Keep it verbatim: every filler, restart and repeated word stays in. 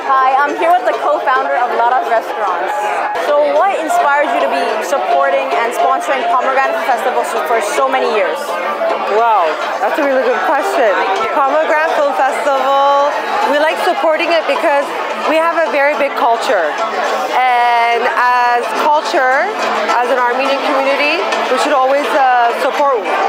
Hi, I'm here with the co-founder of Lara's Restaurants. So what inspires you to be supporting and sponsoring Pomegranate Festival for so many years? Wow, that's a really good question. Pomegranate Film Festival, we like supporting it because we have a very big culture. And as culture, as an Armenian community, we should always uh, support